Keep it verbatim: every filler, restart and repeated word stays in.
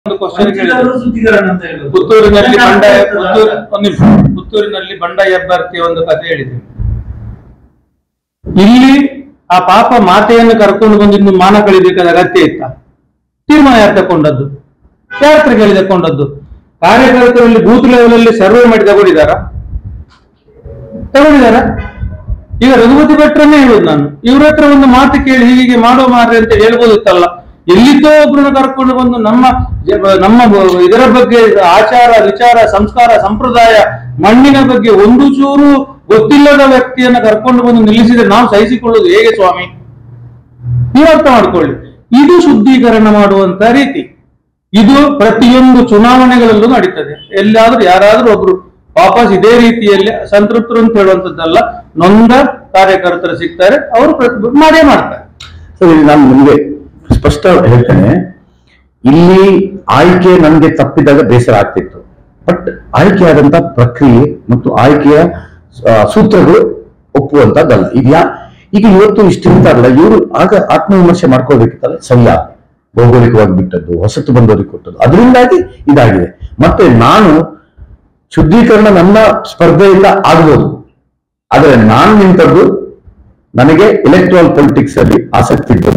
ಒಂದು ಕ್ವಶನ್ ಕೇಳಿದ್ರು. ಪುತ್ತೂರಿನಲ್ಲಿ ಬಂಡಾಯ ಪುತ್ತೂರು ಒಂದು ನಿಮಿಷ ಪುತ್ತೂರಿನಲ್ಲಿ ಬಂಡಾಯ ಅಭ್ಯರ್ಥಿ ಒಂದು ಕಥೆ ಹೇಳಿದ್ರು. ಇಲ್ಲಿ ಆ ಪಾಪ ಮಾತೆಯನ್ನು ಕರ್ಕೊಂಡು ಬಂದು ಇನ್ನು ಮಾನ ಕಳಿಬೇಕಾದ ಅಗತ್ಯ ಇತ್ತ? ತೀರ್ಮಾನ ಯಾರು ತಕೊಂಡದ್ದು? ಯಾರ ಹತ್ರ ಕೇಳಿ ತಕೊಂಡದ್ದು? ಕಾರ್ಯಕರ್ತರಲ್ಲಿ ಬೂತ್ ಲೆವೆಲ್ ಅಲ್ಲಿ ಸರ್ವೆ ಮಾಡಿ ತಗೊಂಡಿದ್ದಾರ ತಗೊಂಡಿದ್ದಾರ ಈಗ ರಘುಪತಿ ಭಟ್ರನ್ನೇ ಹೇಳುದು ನಾನು. ಇವ್ರ ಹತ್ರ ಒಂದು ಮಾತು ಕೇಳಿ ಹೀಗೆ ಮಾಡೋ ಮಾರ್ರೆ ಅಂತ ಹೇಳ್ಬೋದಿತ್ತಲ್ಲ. ಎಲ್ಲಿದ್ದೋ ಒಬ್ರನ್ನ ಕರ್ಕೊಂಡು ಬಂದು ನಮ್ಮ ನಮ್ಮ ಇದರ ಬಗ್ಗೆ ಆಚಾರ ವಿಚಾರ ಸಂಸ್ಕಾರ ಸಂಪ್ರದಾಯ ಮಣ್ಣಿನ ಬಗ್ಗೆ ಒಂದು ಚೂರು ಗೊತ್ತಿಲ್ಲದ ವ್ಯಕ್ತಿಯನ್ನ ಕರ್ಕೊಂಡು ಬಂದು ನಿಲ್ಲಿಸಿದ್ರೆ ನಾವು ಸಹಿಸಿಕೊಳ್ಳುವುದು ಹೇಗೆ ಸ್ವಾಮಿ? ನೀವು ಅರ್ಥ ಮಾಡ್ಕೊಳ್ಳಿ. ಇದು ಶುದ್ಧೀಕರಣ ಮಾಡುವಂತ ರೀತಿ. ಇದು ಪ್ರತಿಯೊಂದು ಚುನಾವಣೆಗಳಲ್ಲೂ ನಡೀತದೆ. ಎಲ್ಲಾದ್ರೂ ಯಾರಾದ್ರೂ ಒಬ್ರು ವಾಪಸ್ ಇದೇ ರೀತಿಯಲ್ಲಿ ಸಂತೃಪ್ತರು ಅಂತ ಹೇಳುವಂತದ್ದಲ್ಲ. ನೊಂದ ಕಾರ್ಯಕರ್ತರು ಸಿಗ್ತಾರೆ, ಅವರು ಮಾಡೇ ಮಾಡ್ತಾರೆ. ಸರಿ, ನಾನು ನಿಮ್ಗೆ ಸ್ಪಷ್ಟ ಹೇಳ್ತೇನೆ. ಇಲ್ಲಿ ಆಯ್ಕೆ ನನ್ಗೆ ತಪ್ಪಿದಾಗ ಬೇಸರ ಆಗ್ತಿತ್ತು. ಬಟ್ ಆಯ್ಕೆಯಾದಂತ ಪ್ರಕ್ರಿಯೆ ಮತ್ತು ಆಯ್ಕೆಯ ಸೂತ್ರಗಳು ಒಪ್ಪುವಂತದ್ದಲ್ಲ. ಈಗ ಯಾ ಈಗ ಇವತ್ತು ಇಷ್ಟಿರ್ತಾರಲ್ಲ, ಇವರು ಆಗ ಆತ್ಮವಿಮರ್ಶೆ ಮಾಡ್ಕೋಬೇಕಿತ್ತಲ್ಲ. ಸರಿಯಾ ಭೌಗೋಳಿಕವಾಗಿ ಬಿಟ್ಟದ್ದು, ಹೊಸತು ಬಂದವರಿಗೆ ಕೊಟ್ಟದ್ದು, ಅದರಿಂದಾಗಿ ಇದಾಗಿದೆ. ಮತ್ತೆ ನಾನು ಶುದ್ಧೀಕರಣ ನನ್ನ ಸ್ಪರ್ಧೆಯಿಂದ ಆಗ್ಬೋದು, ಆದ್ರೆ ನಾನು ನಿಂತದ್ದು ನನಗೆ ಎಲೆಕ್ಟ್ರಲ್ ಪೊಲಿಟಿಕ್ಸ್ ಅಲ್ಲಿ ಆಸಕ್ತಿ ಇದ್ದು